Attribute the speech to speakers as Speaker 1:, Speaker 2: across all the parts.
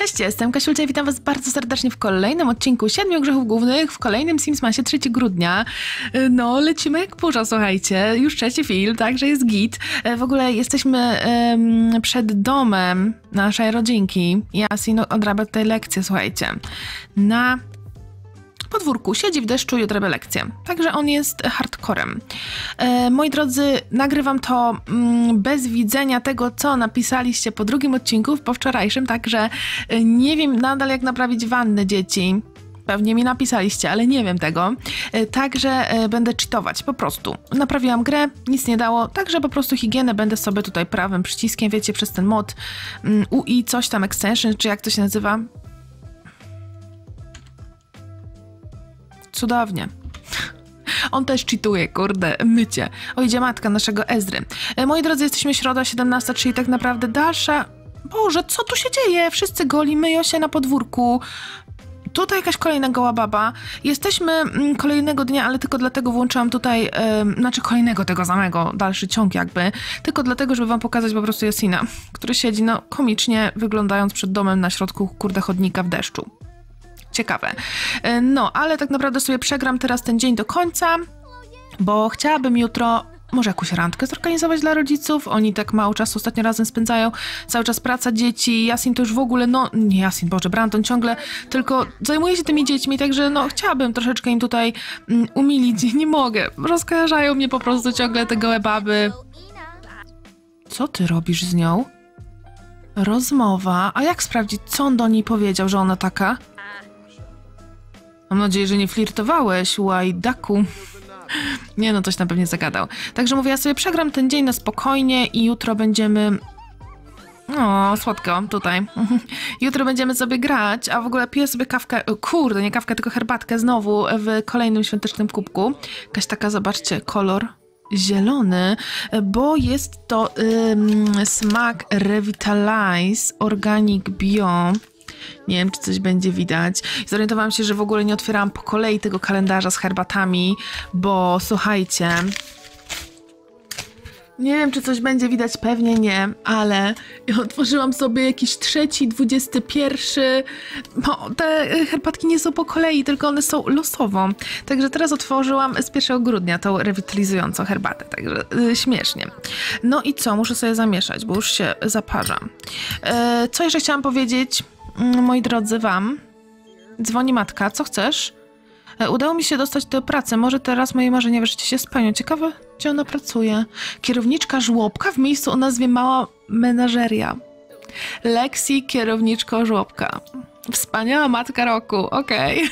Speaker 1: Cześć, jestem Kasiulcia i witam was bardzo serdecznie w kolejnym odcinku 7 grzechów głównych, w kolejnym Sims Masie 3 grudnia. No, lecimy jak burza, słuchajcie, już trzeci film, także jest git. W ogóle jesteśmy przed domem naszej rodzinki. Yasin odrabia tutaj lekcję, słuchajcie. Na podwórku, siedzi w deszczu i odrabia lekcję. Także on jest hardcorem. Moi drodzy, nagrywam to bez widzenia tego, co napisaliście po drugim odcinku, po wczorajszym, także nie wiem nadal, jak naprawić wannę dzieci. Pewnie mi napisaliście, ale nie wiem tego. Także będę cheatować, po prostu. Naprawiłam grę, nic nie dało, także po prostu higienę będę sobie tutaj prawym przyciskiem, wiecie, przez ten mod UI, coś tam, extension, czy jak to się nazywa. Cudownie. On też cheatuje, kurde, mycie. O, idzie matka naszego Ezry. Moi drodzy, jesteśmy środa 17, czyli tak naprawdę dalsza... Boże, co tu się dzieje? Wszyscy goli, myją się na podwórku. Tutaj jakaś kolejna goła baba. Jesteśmy kolejnego dnia, ale tylko dlatego włączyłam tutaj, znaczy kolejnego tego samego, dalszy ciąg jakby, tylko dlatego, żeby wam pokazać po prostu Yasina, który siedzi, no, komicznie wyglądając przed domem na środku, kurde, chodnika w deszczu. Ciekawe. No, ale tak naprawdę sobie przegram teraz ten dzień do końca, bo chciałabym jutro może jakąś randkę zorganizować dla rodziców. Oni tak mało czasu ostatnio razem spędzają. Cały czas praca, dzieci. Yasin to już w ogóle, no nie Yasin, Boże, Brandon ciągle tylko zajmuje się tymi dziećmi, także no chciałabym troszeczkę im tutaj umilić. Nie mogę. Rozkojarzają mnie po prostu ciągle te gołe baby. Co ty robisz z nią? Rozmowa. A jak sprawdzić, co on do niej powiedział, że ona taka? Mam nadzieję, że nie flirtowałeś, łajdaku. Nie no, coś tam pewnie zagadał. Także mówię, ja sobie przegram ten dzień na spokojnie i jutro będziemy... O, słodko, tutaj. Jutro będziemy sobie grać, a w ogóle piję sobie kawkę, kurde, nie kawkę, tylko herbatkę znowu w kolejnym świątecznym kubku. Jakaś taka, zobaczcie, kolor zielony, bo jest to smak Revitalize Organic Bio. Nie wiem, czy coś będzie widać. Zorientowałam się, że w ogóle nie otwierałam po kolei tego kalendarza z herbatami, bo słuchajcie, nie wiem, czy coś będzie widać, pewnie nie, ale ja otworzyłam sobie jakiś 3, 21, no te herbatki nie są po kolei, tylko one są losowo. Także teraz otworzyłam z 1 grudnia tą rewitalizującą herbatę, także śmiesznie. No i co, muszę sobie zamieszać, bo już się zaparzam. Co jeszcze chciałam powiedzieć, moi drodzy, wam? Dzwoni matka, co chcesz? Udało mi się dostać do pracy, może teraz moje marzenia wreszcie się spełnią. Ciekawe, gdzie ona pracuje. Kierowniczka żłobka w miejscu o nazwie Mała Menażeria. Lexi, kierowniczko żłobka. Wspaniała matka roku, okej.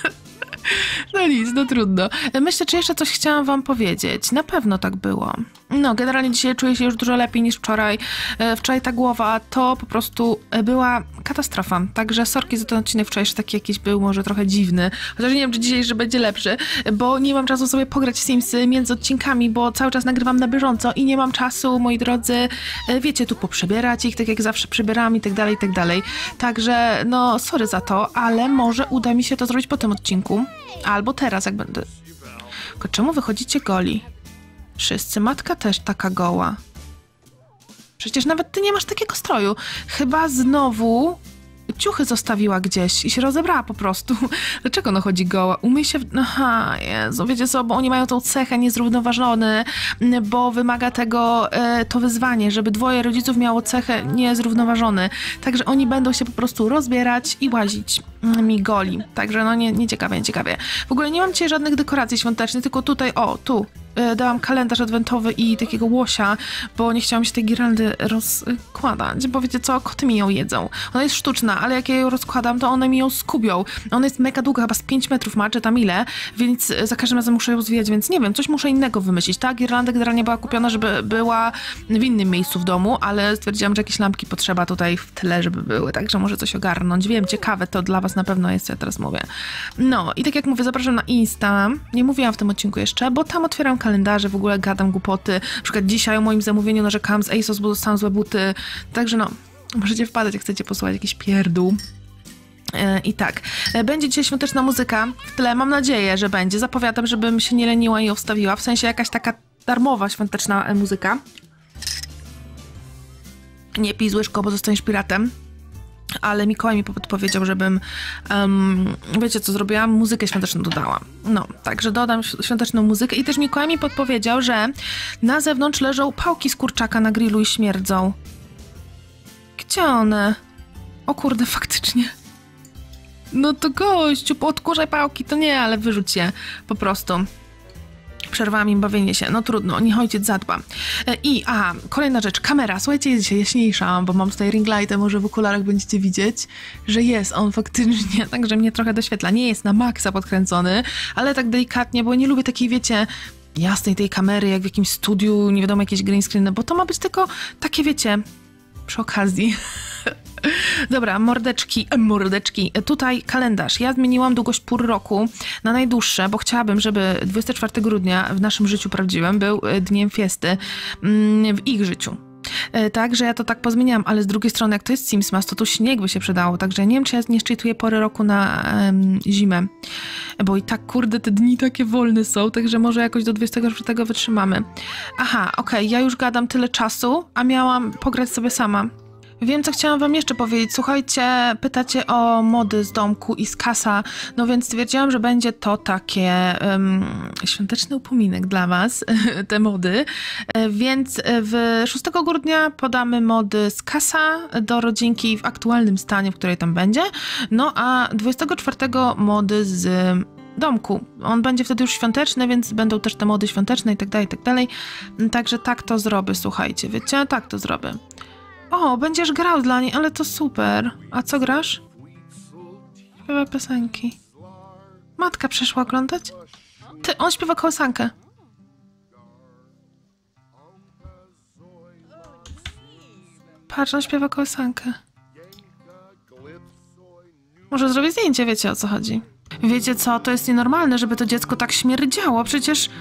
Speaker 1: No nic, no trudno. Myślę, czy jeszcze coś chciałam wam powiedzieć. Na pewno tak było. No, generalnie dzisiaj czuję się już dużo lepiej niż wczoraj. Wczoraj ta głowa to po prostu była katastrofa. Także sorki za ten odcinek wczorajszy, taki jakiś był może trochę dziwny. Chociaż nie wiem, czy dzisiejszy będzie lepszy, bo nie mam czasu sobie pograć w Simsy między odcinkami, bo cały czas nagrywam na bieżąco i nie mam czasu, moi drodzy, wiecie, tu poprzebierać ich, tak jak zawsze przybieram i tak dalej, i tak dalej. Także, no, sorry za to, ale może uda mi się to zrobić po tym odcinku. Albo teraz, jak będę... Tylko czemu wychodzicie goli? Wszyscy. Matka też taka goła. Przecież nawet ty nie masz takiego stroju. Chyba znowu ciuchy zostawiła gdzieś i się rozebrała po prostu. Dlaczego ona chodzi goła? Umyj się... Aha, Jezu, wiecie co, bo oni mają tą cechę niezrównoważony, bo wymaga tego to wyzwanie, żeby dwoje rodziców miało cechę niezrównoważony. Także oni będą się po prostu rozbierać i łazić mi goli. Także no nie ciekawie, nie ciekawie. W ogóle nie mam dzisiaj żadnych dekoracji świątecznych, tylko tutaj, o, tu. Dałam kalendarz adwentowy i takiego łosia, bo nie chciałam się tej girlandy rozkładać, bo wiecie co, koty mi ją jedzą. Ona jest sztuczna, ale jak ja ją rozkładam, to one mi ją skubią. Ona jest mega długa, chyba z 5 metrów ma, czy tam ile, więc za każdym razem muszę ją zwijać, więc nie wiem, coś muszę innego wymyślić. Ta girlanda generalnie była kupiona, żeby była w innym miejscu w domu, ale stwierdziłam, że jakieś lampki potrzeba tutaj w tle, żeby były, także może coś ogarnąć. Wiem, ciekawe, to dla was na pewno jest, co ja teraz mówię. No i tak jak mówię, zapraszam na Insta. Nie mówiłam w tym odcinku jeszcze, bo tam otwieram kalendarze, w ogóle gadam głupoty. Na przykład dzisiaj o moim zamówieniu narzekałam z ASOS, bo dostałam złe buty. Także no, możecie wpadać, jak chcecie posłuchać jakiś pierdół. I tak, będzie dzisiaj świąteczna muzyka w tle, mam nadzieję, że będzie. Zapowiadam, żebym się nie leniła i ją wstawiła. W sensie jakaś taka darmowa świąteczna muzyka. Nie pij z łyżką, bo zostaniesz piratem. ale Mikołaj mi podpowiedział, żebym, wiecie co zrobiłam? Muzykę świąteczną dodałam. No, także dodam świąteczną muzykę i też Mikołaj mi podpowiedział, że na zewnątrz leżą pałki z kurczaka na grillu i śmierdzą. Gdzie one? O kurde, faktycznie. No to gościu, odkurzaj pałki, to nie, ale wyrzuć je po prostu. Przerwałam im bawienie się, no trudno, niech ojciec zadba. Kolejna rzecz, kamera, słuchajcie, jest dzisiaj jaśniejsza, bo mam tutaj ring lighta, może w okularach będziecie widzieć, że jest on faktycznie, także mnie trochę doświetla. Nie jest na maksa podkręcony, ale tak delikatnie, bo nie lubię takiej, wiecie, jasnej tej kamery, jak w jakimś studiu, nie wiadomo, jakieś green screen, bo to ma być tylko takie, wiecie, przy okazji. Dobra, mordeczki. Tutaj kalendarz. Ja zmieniłam długość pór roku na najdłuższe, bo chciałabym, żeby 24 grudnia w naszym życiu prawdziwym był dniem fiesty w ich życiu. Także ja to tak pozmieniałam, ale z drugiej strony, jak to jest Simsmas, to tu śnieg by się przydało, także nie wiem, czy ja nie szczytuję pory roku na zimę, bo i tak, kurde, te dni takie wolne są, także może jakoś do 24 wytrzymamy. Aha, okej, ja już gadam tyle czasu, a miałam pograć sobie sama. Wiem, co chciałam wam jeszcze powiedzieć. Słuchajcie, pytacie o mody z domku i z kasa, no więc stwierdziłam, że będzie to takie świąteczny upominek dla was, te mody. Więc w 6 grudnia podamy mody z kasa do rodzinki w aktualnym stanie, w której tam będzie. No a 24 mody z domku. On będzie wtedy już świąteczny, więc będą też te mody świąteczne i tak dalej, i tak dalej. Także tak to zrobię, słuchajcie, wiecie? Tak to zrobię. O, będziesz grał dla niej, ale to super. A co grasz? Śpiewa piosenki. Matka przyszła oglądać? Ty, on śpiewa kołysankę. Patrz, on śpiewa kołysankę. Może zrobię zdjęcie, wiecie o co chodzi. Wiecie co, to jest nienormalne, żeby to dziecko tak śmierdziało, przecież...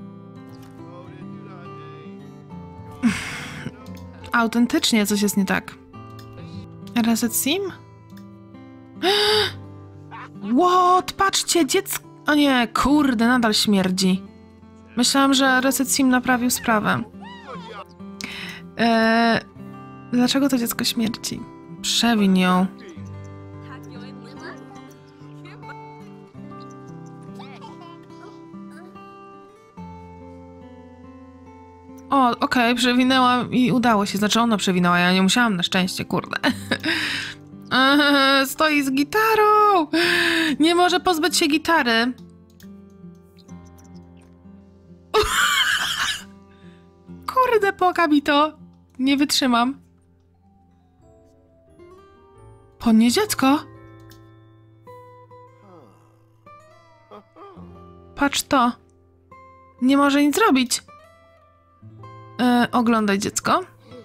Speaker 1: Autentycznie coś jest nie tak. Reset sim? What? Patrzcie, dziecko... O nie, kurde, nadal śmierdzi. Myślałam, że Reset sim naprawił sprawę. Dlaczego to dziecko śmierdzi? Przewiń ją. O, okej, przewinęłam i udało się. Znaczy ona przewinęła, ja nie musiałam na szczęście, kurde. Stoi z gitarą! Nie może pozbyć się gitary. Kurde, poka mi to. Nie wytrzymam. Podnieś dziecko. Patrz to. Nie może nic zrobić. Oglądaj dziecko.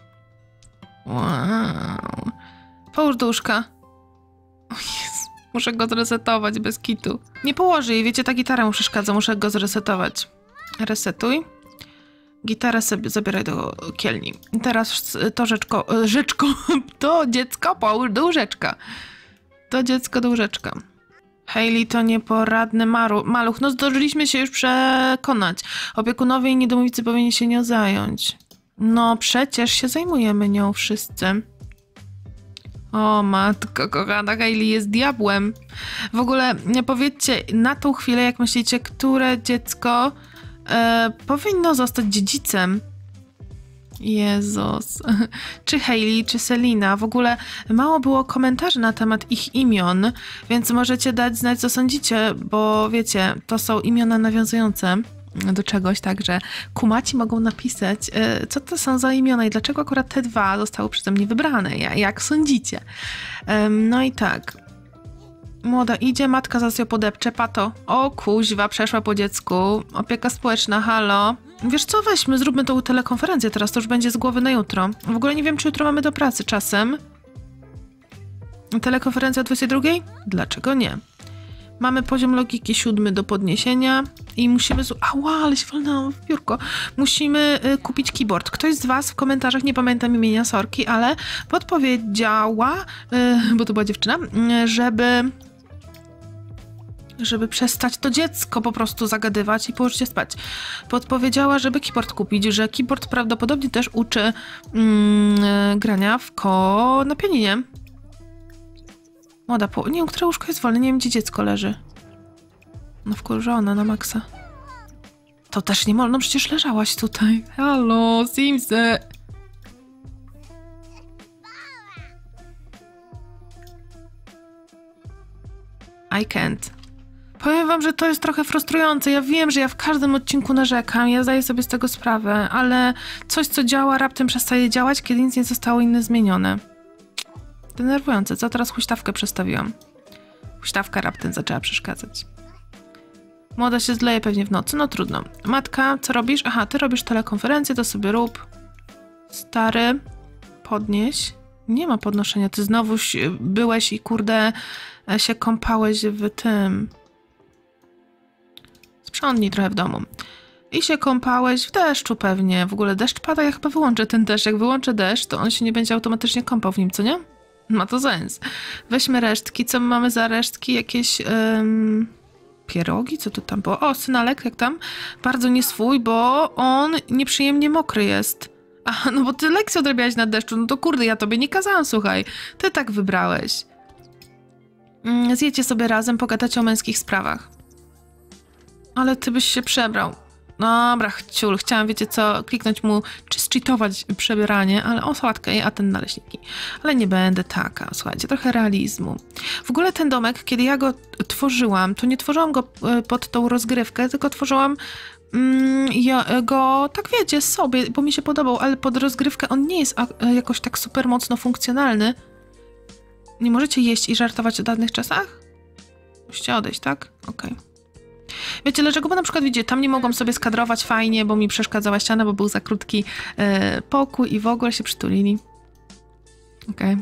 Speaker 1: Wow. Połóż do łóżka. O Jezu, muszę go zresetować bez kitu. Nie położy jej, wiecie, ta gitara mu przeszkadza, muszę go zresetować. Resetuj. Gitarę sobie zabieraj do kielni. Teraz to to dziecko połóż do łóżeczka. To dziecko do łóżeczka. Hayley to nieporadny maluch. No zdążyliśmy się już przekonać. Opiekunowie i niedomówicy powinni się nią zająć. No przecież się zajmujemy nią wszyscy. O matko kochana, Hayley jest diabłem. W ogóle powiedzcie na tą chwilę, jak myślicie, które dziecko powinno zostać dziedzicem. Jezus. Czy Hayley, czy Selina. W ogóle mało było komentarzy na temat ich imion, więc możecie dać znać, co sądzicie, bo wiecie, to są imiona nawiązujące do czegoś, także kumaci mogą napisać, co to są za imiona i dlaczego akurat te dwa zostały przeze mnie wybrane, jak sądzicie. No i tak. Młoda idzie, matka zaraz ją podepcze, pato. O kuźwa, przeszła po dziecku. Opieka społeczna, halo. Wiesz co, weźmy, zróbmy tą telekonferencję teraz, to już będzie z głowy na jutro. W ogóle nie wiem, czy jutro mamy do pracy czasem. Telekonferencja o 22? Dlaczego nie? Mamy poziom logiki 7 do podniesienia i musimy... Ała, ale się walnęłam w biurko. Musimy kupić keyboard. Ktoś z was w komentarzach, nie pamiętam imienia sorki, ale podpowiedziała, bo to była dziewczyna, żeby przestać to dziecko po prostu zagadywać i położyć się spać. Podpowiedziała, żeby keyboard kupić, że keyboard prawdopodobnie też uczy grania na pianinie. Młoda nie wiem, które łóżko jest wolne, nie wiem, gdzie dziecko leży. No wkurzona na maksa. To też nie wolno, przecież leżałaś tutaj. Halo, Simsy. I can't. Powiem wam, że to jest trochę frustrujące. Ja wiem, że ja w każdym odcinku narzekam, ja zdaję sobie z tego sprawę, ale coś, co działa, raptem przestaje działać, kiedy nic nie zostało inne zmienione. Denerwujące. Co teraz huśtawkę przestawiłam? Huśtawka raptem zaczęła przeszkadzać. Młoda się zleje pewnie w nocy, no trudno. Matka, co robisz? Aha, ty robisz telekonferencję, to sobie rób. Stary, podnieś. Nie ma podnoszenia, ty znowu byłeś i kurde się kąpałeś w tym. Sprzątnij trochę w domu. I się kąpałeś w deszczu pewnie. W ogóle deszcz pada, ja chyba wyłączę ten deszcz. Jak wyłączę deszcz, to on się nie będzie automatycznie kąpał w nim, co nie? Ma to sens. Weźmy resztki. Co my mamy za resztki? Jakieś pierogi? Co to tam było? O, synalek, jak tam? Bardzo nie swój, bo on nieprzyjemnie mokry jest. A, no bo ty lekcję odrabiałeś na deszczu. No to kurde, ja tobie nie kazałam, słuchaj. Ty tak wybrałeś. Zjecie sobie razem, pogadacie o męskich sprawach. Ale ty byś się przebrał. Dobra, ciul, chciałam, wiecie co, kliknąć mu, czy zcheatować przebieranie, ale o, sałatkę, a ten naleśniki. Ale nie będę taka, słuchajcie, trochę realizmu. W ogóle ten domek, kiedy ja go tworzyłam, to nie tworzyłam go pod tą rozgrywkę, tylko tworzyłam go, tak wiecie, sobie, bo mi się podobał, ale pod rozgrywkę on nie jest jakoś tak super mocno funkcjonalny. Nie możecie jeść i żartować o danych czasach? Musicie odejść, tak? Okej. Wiecie dlaczego? Bo na przykład, widzicie, tam nie mogłam sobie skadrować fajnie, bo mi przeszkadzała ściana, bo był za krótki pokój i w ogóle się przytulili. Okej.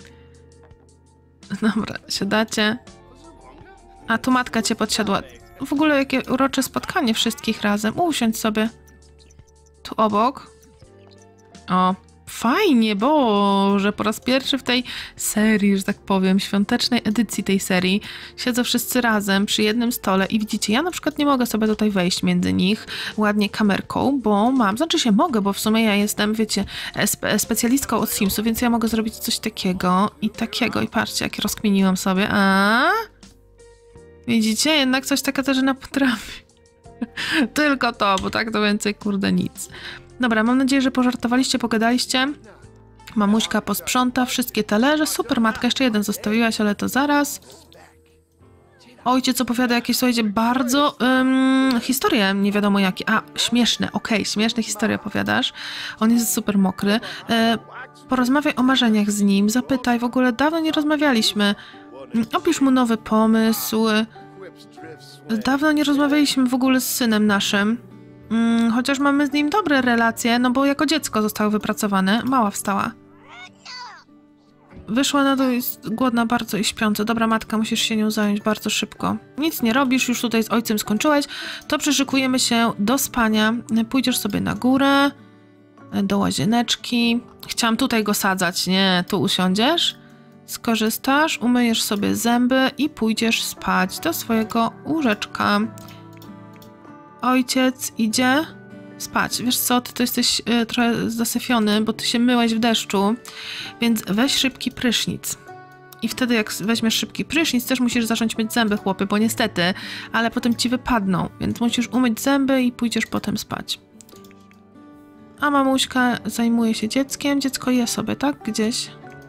Speaker 1: Dobra, siadacie. A tu matka cię podsiadła. W ogóle jakie urocze spotkanie wszystkich razem. Usiądź sobie. Tu obok. O, fajnie, Boże, po raz pierwszy w tej serii, że tak powiem, świątecznej edycji tej serii siedzą wszyscy razem przy jednym stole i widzicie, ja na przykład nie mogę sobie tutaj wejść między nich ładnie kamerką, bo mam, znaczy się mogę, bo w sumie ja jestem, wiecie, specjalistką od Simsów, więc ja mogę zrobić coś takiego i patrzcie, jak rozkminiłam sobie, widzicie, jednak coś ta Katarzyna potrafi. Tylko to, bo tak to więcej, kurde, nic. Dobra, mam nadzieję, że pożartowaliście, pogadaliście. Mamuśka posprząta wszystkie talerze. Super, matka, jeszcze jeden zostawiłaś, ale to zaraz. Ojciec opowiada jakieś, słuchajcie, bardzo historie, nie wiadomo jakie. A, śmieszne, okej, śmieszne historie opowiadasz. On jest super mokry. Porozmawiaj o marzeniach z nim, zapytaj, w ogóle dawno nie rozmawialiśmy. Opisz mu nowy pomysł. Dawno nie rozmawialiśmy w ogóle z synem naszym. Chociaż mamy z nim dobre relacje, no bo jako dziecko zostało wypracowane. Mała wstała. Wyszła na dół, jest głodna bardzo i śpiąca. Dobra, matka, musisz się nią zająć bardzo szybko. Nic nie robisz, już tutaj z ojcem skończyłeś. To przeszykujemy się do spania. Pójdziesz sobie na górę, do łazieneczki. Chciałam tutaj go sadzać, nie, tu usiądziesz. Skorzystasz, umyjesz sobie zęby i pójdziesz spać do swojego łóżeczka. Ojciec idzie spać. Wiesz co, ty to jesteś trochę zasyfiony, bo ty się myłeś w deszczu, więc weź szybki prysznic. I wtedy jak weźmiesz szybki prysznic, też musisz zacząć myć zęby, chłopie, bo niestety, ale potem ci wypadną, więc musisz umyć zęby i pójdziesz potem spać. A mamuśka zajmuje się dzieckiem. Dziecko je sobie, tak? Gdzieś.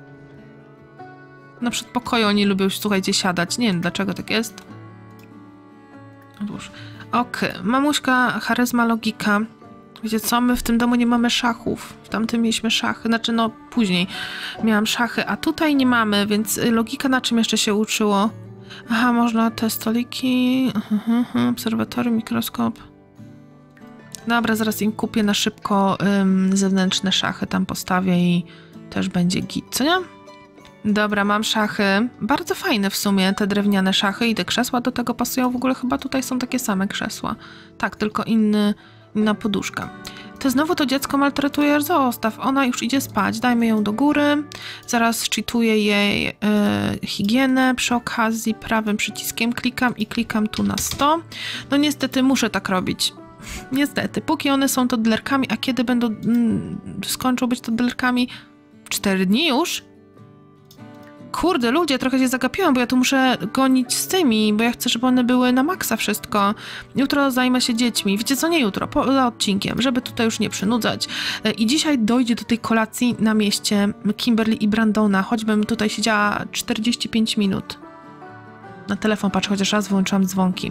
Speaker 1: Na przedpokoju oni lubią, słuchajcie, siadać. Nie wiem, dlaczego tak jest. Odłóż. Okej, mamuśka, charyzma, logika. Wiecie co, my w tym domu nie mamy szachów. W tamtym mieliśmy szachy, znaczy no później miałam szachy, a tutaj nie mamy, więc logika na czym jeszcze się uczyło? Aha, można te stoliki, obserwatorium, mikroskop. Dobra, zaraz im kupię na szybko zewnętrzne szachy, tam postawię i też będzie git, co nie? Dobra, mam szachy. Bardzo fajne w sumie te drewniane szachy i te krzesła do tego pasują. W ogóle chyba tutaj są takie same krzesła. Tak, tylko inna poduszka. Ty znowu to dziecko maltretujesz? Zostaw. Ona już idzie spać. Dajmy ją do góry. Zaraz cheatuję jej higienę. Przy okazji prawym przyciskiem klikam tu na 100. No niestety muszę tak robić. Niestety. Póki one są toddlerkami, a kiedy skończą być toddlerkami? 4 dni już? Kurde, ludzie, trochę się zagapiłam, bo ja tu muszę gonić z tymi, bo ja chcę, żeby one były na maksa wszystko. Jutro zajmę się dziećmi. Wiecie co, nie jutro, poza odcinkiem, żeby tutaj już nie przynudzać. I dzisiaj dojdzie do tej kolacji na mieście Kimberly i Brandona, choćbym tutaj siedziała 45 minut. Na telefon patrzę, chociaż raz wyłączyłam dzwonki.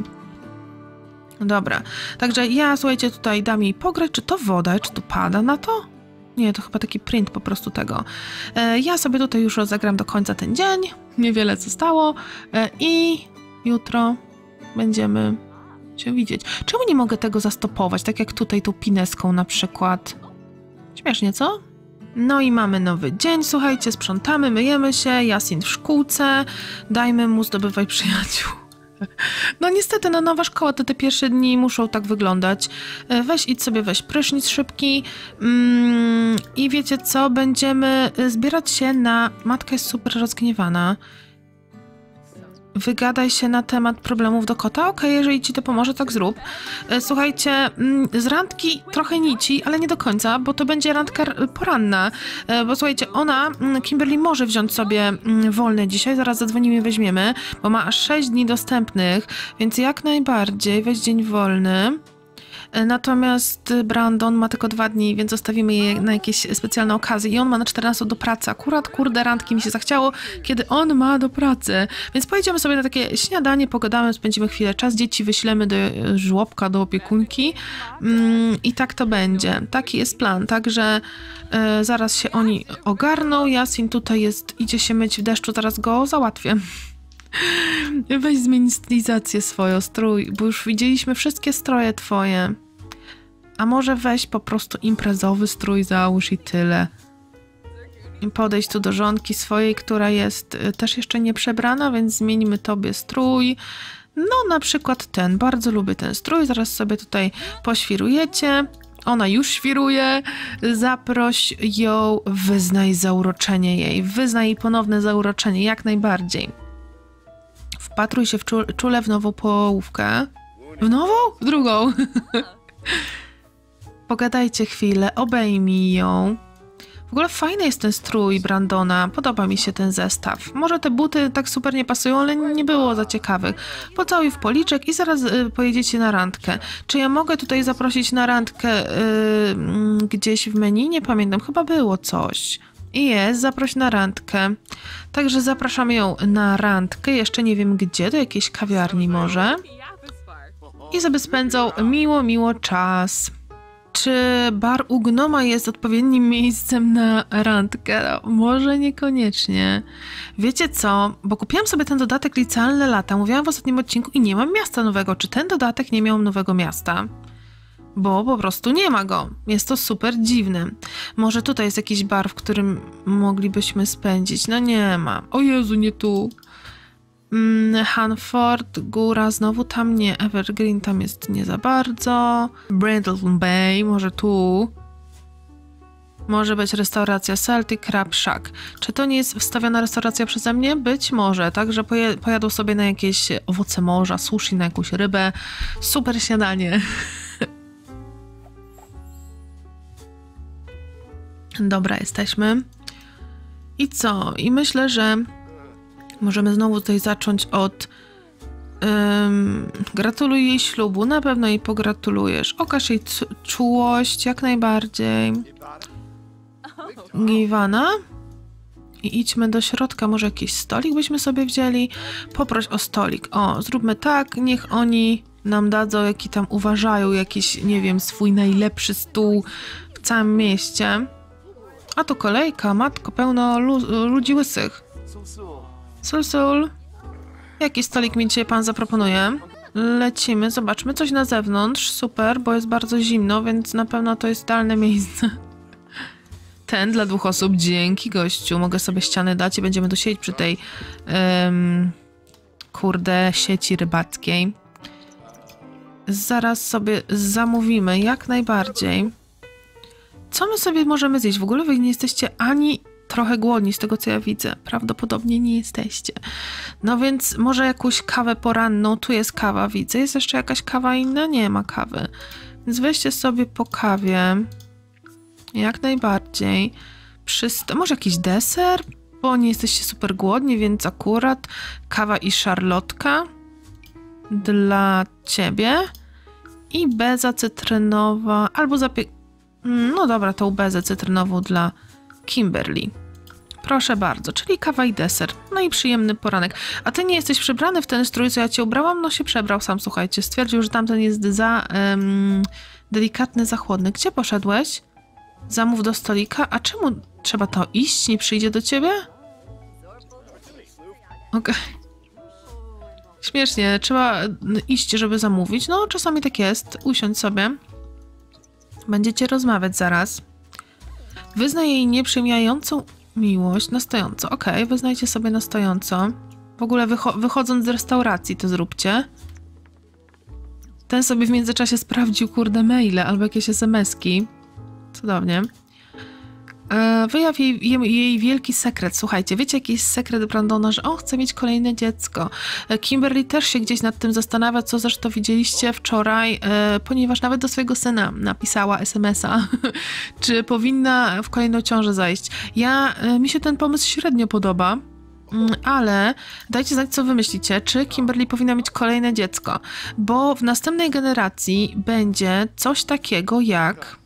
Speaker 1: Dobra, także ja, słuchajcie, tutaj dam jej pograć, czy to woda, czy tu pada na to? Nie, to chyba taki print po prostu tego. Ja sobie tutaj już rozegram do końca ten dzień, niewiele zostało i jutro będziemy się widzieć. Czemu nie mogę tego zastopować, tak jak tutaj tą pineską na przykład? Śmiesznie, co? No i mamy nowy dzień, słuchajcie, sprzątamy, myjemy się, Yasin w szkółce, dajmy mu zdobywać przyjaciół. No niestety, no nowa szkoła, to te pierwsze dni muszą tak wyglądać. Idź sobie, weź prysznic szybki i wiecie co, będziemy zbierać się na... Matka jest super rozgniewana. Wygadaj się na temat problemów do kota? Okej, jeżeli ci to pomoże, tak zrób. Słuchajcie, z randki trochę nici, ale nie do końca, bo to będzie randka poranna. Bo słuchajcie, Kimberly może wziąć sobie wolne dzisiaj, zaraz zadzwonimy i weźmiemy, bo ma aż 6 dni dostępnych, więc jak najbardziej weź dzień wolny. Natomiast Brandon ma tylko 2 dni, więc zostawimy je na jakieś specjalne okazje i on ma na 14 do pracy. Akurat, kurde, randki mi się zachciało, kiedy on ma do pracy. Więc pojedziemy sobie na takie śniadanie, pogadamy, spędzimy chwilę czas, dzieci wyślemy do żłobka, do opiekunki i tak to będzie. Taki jest plan, także zaraz się oni ogarną. Yasin tutaj jest, idzie się myć w deszczu, zaraz go załatwię. Weź zmień stylizację swoją, strój, bo już widzieliśmy wszystkie stroje twoje. A może weź po prostu imprezowy strój, załóż i tyle. I podejdź tu do żonki swojej, która jest też jeszcze nie przebrana, więc zmienimy tobie strój. No na przykład ten, bardzo lubię ten strój, zaraz sobie tutaj poświrujecie. Ona już świruje, zaproś ją, wyznaj zauroczenie jej, wyznaj jej ponowne zauroczenie, jak najbardziej. Wpatruj się czule w nową połówkę. W nową? W drugą. Pogadajcie chwilę, obejmij ją. W ogóle fajny jest ten strój Brandona, podoba mi się ten zestaw. Może te buty tak super nie pasują, ale nie było za ciekawych. Pocałuj w policzek i zaraz pojedziecie na randkę. Czy ja mogę tutaj zaprosić na randkę gdzieś w menu? Nie pamiętam, chyba było coś. I jest, zaproś na randkę. Także zapraszamy ją na randkę, jeszcze nie wiem gdzie, do jakiejś kawiarni może. I sobie spędzą miło czas. Czy bar u Gnoma jest odpowiednim miejscem na randkę? No, może niekoniecznie. Wiecie co? Bo kupiłam sobie ten dodatek Licealne Lata, mówiłam w ostatnim odcinku i nie mam miasta nowego. Czy ten dodatek nie miał nowego miasta? Bo po prostu nie ma go. Jest to super dziwne. Może tutaj jest jakiś bar, w którym moglibyśmy spędzić. No nie ma. O Jezu, nie tu. Hanford, góra, znowu tam nie. Evergreen tam jest nie za bardzo. Brindleton Bay, może tu. Może być restauracja Celtic Crab Shack. Czy to nie jest wstawiona restauracja przeze mnie? Być może. Także pojadą sobie na jakieś owoce morza, sushi, na jakąś rybę. Super śniadanie. Dobra, jesteśmy. I co? I myślę, że możemy znowu tutaj zacząć od gratuluj jej ślubu. Na pewno jej pogratulujesz. Okaż jej czułość, jak najbardziej. Giwana. I idźmy do środka. Może jakiś stolik byśmy sobie wzięli? Poproś o stolik. O, zróbmy tak. Niech oni nam dadzą, jaki tam uważają, jakiś, nie wiem, swój najlepszy stół w całym mieście. A tu kolejka, matko, pełno ludzi łysych. Sul. Jaki stolik mi dzisiaj pan zaproponuje? Lecimy, zobaczmy coś na zewnątrz. Super, bo jest bardzo zimno, więc na pewno to jest idealne miejsce. Ten dla 2 osób. Dzięki, gościu. Mogę sobie ścianę dać i będziemy tu siedzieć przy tej kurde sieci rybackiej. Zaraz sobie zamówimy, jak najbardziej. Co my sobie możemy zjeść? W ogóle wy nie jesteście ani trochę głodni z tego, co ja widzę. Prawdopodobnie nie jesteście. No więc może jakąś kawę poranną. Tu jest kawa, widzę. Jest jeszcze jakaś kawa inna? Nie ma kawy. Więc weźcie sobie po kawie. Jak najbardziej. Może jakiś deser? bo nie jesteście super głodni, więc akurat kawa i szarlotka dla ciebie i beza cytrynowa, albo no dobra, tą bezę cytrynową dla Kimberly. Proszę bardzo, czyli kawa i deser. No i przyjemny poranek. A ty nie jesteś przebrany w ten strój, co ja cię ubrałam? No się przebrał sam, słuchajcie. Stwierdził, że tamten jest za delikatny, za chłodny. Gdzie poszedłeś? Zamów do stolika. A czemu trzeba to iść? Nie przyjdzie do ciebie? Okej. Śmiesznie, trzeba iść, żeby zamówić. No, czasami tak jest. Usiądź sobie. Będziecie rozmawiać zaraz. Wyznaj jej nieprzemijającą miłość na stojąco. Okej, wyznajcie sobie na stojąco. W ogóle wychodząc z restauracji to zróbcie. Ten sobie w międzyczasie sprawdził, kurde, maile albo jakieś SMS-ki. Cudownie. Wyjaw jej wielki sekret. Słuchajcie, wiecie jaki jest sekret Brandona, że on chce mieć kolejne dziecko. Kimberly też się gdzieś nad tym zastanawia, co zresztą widzieliście wczoraj, ponieważ nawet do swojego syna napisała SMS-a, czy powinna w kolejną ciążę zajść. Mi się ten pomysł średnio podoba, ale dajcie znać, co wy myślicie, czy Kimberly powinna mieć kolejne dziecko, bo w następnej generacji będzie coś takiego jak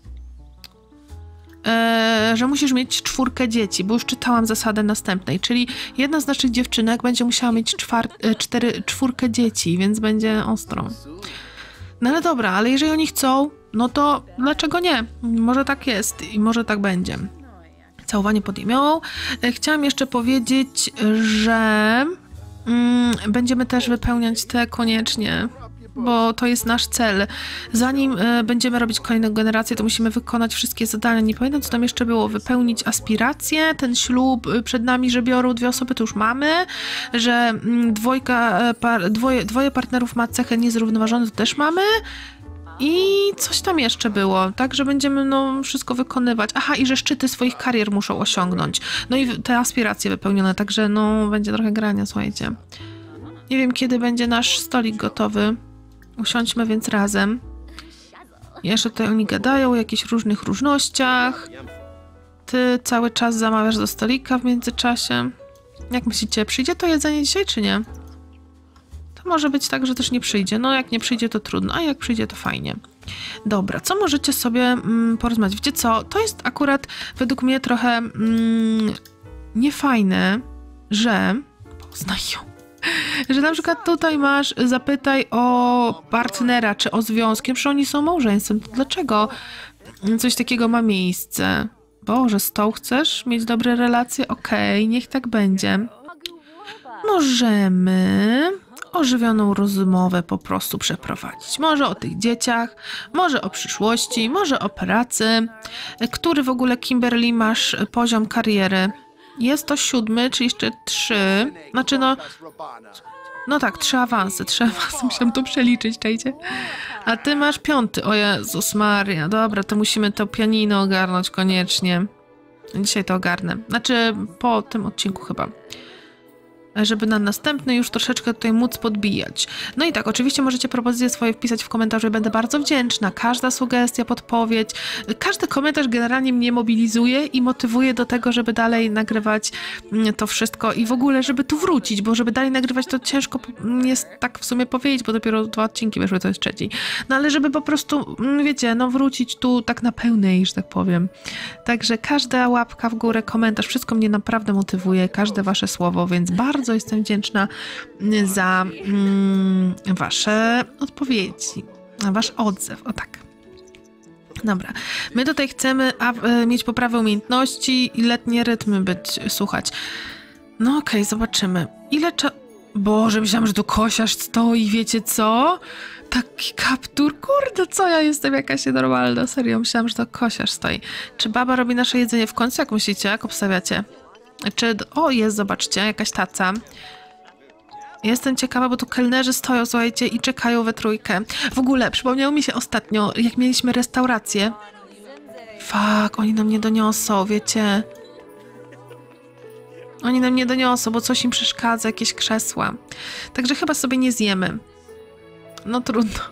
Speaker 1: że musisz mieć 4 dzieci, bo już czytałam zasadę następnej, czyli jedna z naszych dziewczynek będzie musiała mieć 4 dzieci, więc będzie ostro. No ale dobra, ale jeżeli oni chcą, no to dlaczego nie? Może tak jest i może tak będzie. Całowanie pod jemiołą. Chciałam jeszcze powiedzieć, że będziemy też wypełniać te koniecznie, bo to jest nasz cel. Zanim będziemy robić kolejną generację, to musimy wykonać wszystkie zadania. Nie pamiętam, co tam jeszcze było. Wypełnić aspiracje, ten ślub przed nami, że biorą 2 osoby, to już mamy, że dwoje partnerów ma cechę niezrównoważone, to też mamy. I coś tam jeszcze było, tak, że będziemy wszystko wykonywać. Aha, i że szczyty swoich karier muszą osiągnąć. No i te aspiracje wypełnione, także będzie trochę grania, słuchajcie. Nie wiem, kiedy będzie nasz stolik gotowy. Usiądźmy więc razem. Jeszcze tutaj oni gadają o jakichś różnych różnościach. Ty cały czas zamawiasz do stolika w międzyczasie. Jak myślicie, przyjdzie to jedzenie dzisiaj, czy nie? To może być tak, że też nie przyjdzie. No jak nie przyjdzie, to trudno, a jak przyjdzie, to fajnie. Dobra, co możecie sobie porozmawiać? Wiecie co? To jest akurat według mnie trochę niefajne, że poznaj ją. Że na przykład tutaj masz, zapytaj o partnera, czy o związkiem, że oni są małżeństwem. To dlaczego coś takiego ma miejsce? Boże, z tą chcesz mieć dobre relacje? Okej, niech tak będzie. Możemy ożywioną rozmowę po prostu przeprowadzić. Może o tych dzieciach, może o przyszłości, może o pracy. Który w ogóle, Kimberly, masz poziom kariery? Jest to 7, czy jeszcze 3. Znaczy no tak, 3 awanse. Musiałam to przeliczyć, czajcie. A ty masz 5. O Jezus Maria. Dobra, to musimy to pianino ogarnąć koniecznie. Dzisiaj to ogarnę. Znaczy po tym odcinku chyba. Żeby na następny już troszeczkę tutaj móc podbijać. No i tak, oczywiście możecie propozycje swoje wpisać w komentarzu, będę bardzo wdzięczna. Każda sugestia, podpowiedź, każdy komentarz generalnie mnie mobilizuje i motywuje do tego, żeby dalej nagrywać to wszystko i w ogóle, żeby tu wrócić, bo żeby dalej nagrywać, to ciężko jest tak w sumie powiedzieć, bo dopiero 2 odcinki wyszły, to jest 3. No ale żeby po prostu, wiecie, wrócić tu tak na pełnej, że tak powiem. Także każda łapka w górę, komentarz, wszystko mnie naprawdę motywuje, każde wasze słowo, więc bardzo jestem wdzięczna za wasze odpowiedzi, na wasz odzew, o tak. Dobra, my tutaj chcemy mieć poprawę umiejętności i letnie rytmy słuchać. No okej, zobaczymy. Ile Boże, myślałam, że tu kosiarz stoi, wiecie co? Taki kaptur, kurde, co ja jestem jakaś nienormalna, serio, myślałam, że to kosiarz stoi. Czy baba robi nasze jedzenie w końcu, jak myślicie, jak obstawiacie? Jest, zobaczcie, jakaś taca. Jestem ciekawa, bo tu kelnerzy stoją, słuchajcie, i czekają we trójkę. W ogóle, przypomniało mi się ostatnio, jak mieliśmy restaurację. Fuck, oni nam nie doniosą, wiecie. Oni nam nie doniosą, bo coś im przeszkadza, jakieś krzesła. Także chyba sobie nie zjemy. No trudno.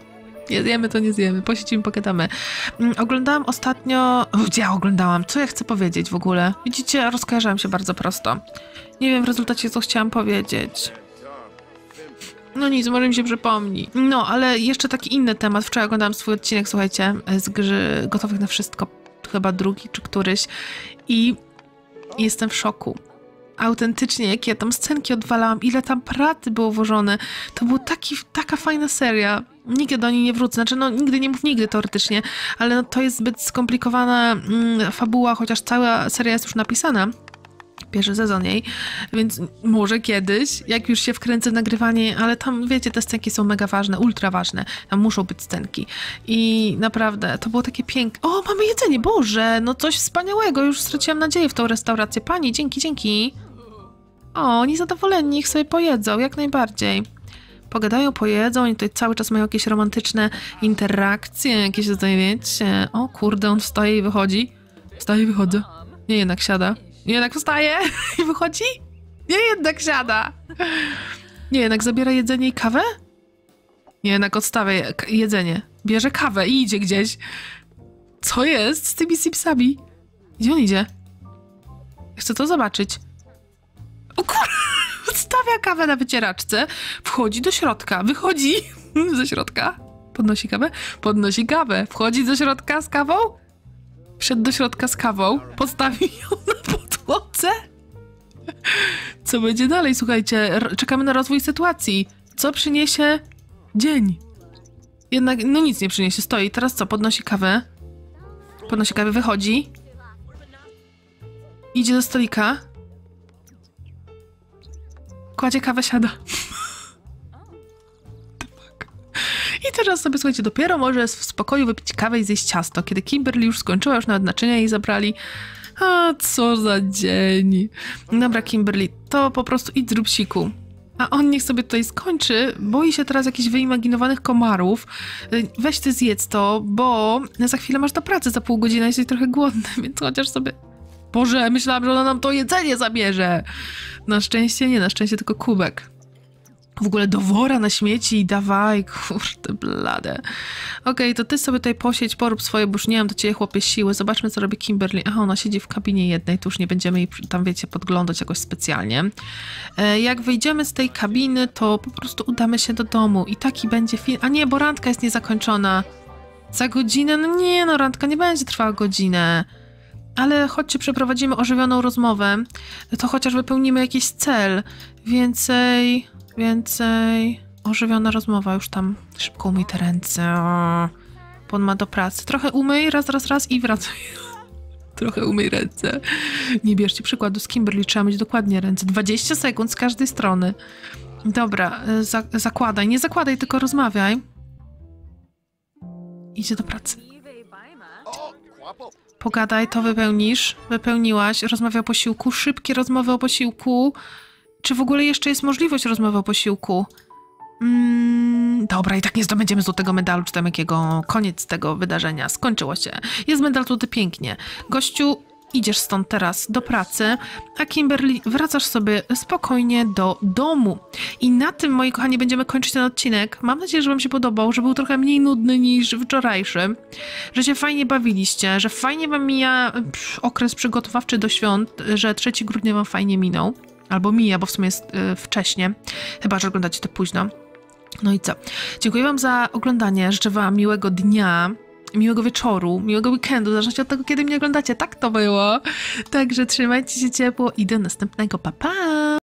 Speaker 1: Nie zjemy, to nie zjemy. Posiedzimy, pogadamy. Oglądałam ostatnio... Gdzie ja oglądałam? Co ja chcę powiedzieć w ogóle? Widzicie, rozkojarzałam się bardzo prosto. Nie wiem w rezultacie, co chciałam powiedzieć. No nic, może mi się przypomni. No, ale jeszcze taki inny temat. Wczoraj oglądałam swój odcinek, słuchajcie, z gry Gotowych na Wszystko. Chyba drugi czy któryś. I jestem w szoku. Autentycznie, jakie ja tam scenki odwalałam, ile tam pracy było włożone. To była taka fajna seria. Nigdy do niej nie wrócę. Znaczy, no nigdy nie mów nigdy teoretycznie, ale no, to jest zbyt skomplikowana fabuła, chociaż cała seria jest już napisana. Pierwszy sezon jej, więc może kiedyś, jak już się wkręcę w nagrywanie, ale tam, wiecie, te scenki są mega ważne, ultra ważne. Tam muszą być scenki. I naprawdę, to było takie piękne. O, mamy jedzenie, Boże, no coś wspaniałego. Już straciłam nadzieję w tą restaurację. Pani, dzięki. O, oni zadowoleni, niech sobie pojedzą, jak najbardziej. Pogadają, pojedzą, oni tutaj cały czas mają jakieś romantyczne interakcje, jakieś tutaj, wiecie. O kurde, on wstaje i wychodzi. Wstaje i wychodzę. Nie, jednak siada. Nie, jednak wstaje i wychodzi? Nie, jednak siada. Nie, jednak zabiera jedzenie i kawę? Nie, jednak odstawia jedzenie. Bierze kawę i idzie gdzieś. Co jest z tymi sipsami? Gdzie on idzie? Chcę to zobaczyć. O kur... Odstawia kawę na wycieraczce, wchodzi do środka, wychodzi ze środka, podnosi kawę, wchodzi do środka z kawą, wszedł do środka z kawą, postawił ją na podłodze. Co będzie dalej? Słuchajcie, czekamy na rozwój sytuacji. Co przyniesie dzień? Jednak, no nic nie przyniesie, stoi. Teraz co? Podnosi kawę, wychodzi, idzie do stolika, kładzie kawę, siada. I teraz sobie, słuchajcie, dopiero może w spokoju wypić kawę i zjeść ciasto. Kiedy Kimberly już skończyła, już nawet naczynia jej zabrali. A co za dzień. Dobra, Kimberly, to po prostu idź zrób siku. A on niech sobie tutaj skończy. Boi się teraz jakichś wyimaginowanych komarów. Weź ty zjedz to, bo za chwilę masz do pracy, za pół godziny jesteś trochę głodny, więc chociaż sobie... Boże, myślałam, że ona nam to jedzenie zabierze. Na szczęście nie, na szczęście tylko kubek. W ogóle do wora na śmieci i dawaj, kurde blade. Okej, to ty sobie tutaj posiedź, porób swoje, bo już nie mam do ciebie, chłopie, siły. Zobaczmy, co robi Kimberly. Aha, ona siedzi w kabinie jednej, to już nie będziemy jej tam, wiecie, podglądać jakoś specjalnie. Jak wyjdziemy z tej kabiny, to po prostu udamy się do domu i taki będzie film. A nie, bo randka jest niezakończona. Za godzinę? No nie, no randka nie będzie trwała godzinę. Ale chodźcie, przeprowadzimy ożywioną rozmowę, to chociaż wypełnimy jakiś cel. Więcej... Ożywiona rozmowa, już tam szybko umyj te ręce. Bo on ma do pracy. Trochę umyj, raz i wracaj. Trochę umyj ręce. Nie bierzcie przykładu z Kimberly, trzeba mieć dokładnie ręce. 20 sekund z każdej strony. Dobra, zakładaj. Nie zakładaj, tylko rozmawiaj. Idzie do pracy. Pogadaj, to wypełnisz. Wypełniłaś. Rozmawia o posiłku. Szybkie rozmowy o posiłku. Czy w ogóle jeszcze jest możliwość rozmowy o posiłku? Dobra, i tak nie zdobędziemy złotego medalu, czy tam jakiego. Koniec tego wydarzenia. Skończyło się. Jest medal tutaj pięknie. Gościu, idziesz stąd teraz do pracy, a Kimberly, wracasz sobie spokojnie do domu. I na tym, moi kochani, będziemy kończyć ten odcinek. Mam nadzieję, że wam się podobał, że był trochę mniej nudny niż wczorajszy, że się fajnie bawiliście, że fajnie wam mija okres przygotowawczy do świąt, że 3 grudnia wam fajnie minął. Albo mija, bo w sumie jest wcześnie. Chyba że oglądacie to późno. No i co? Dziękuję wam za oglądanie. Życzę wam miłego dnia, miłego wieczoru, miłego weekendu, w zależności od tego, kiedy mnie oglądacie. Tak to było. Także trzymajcie się ciepło i do następnego. Pa, pa!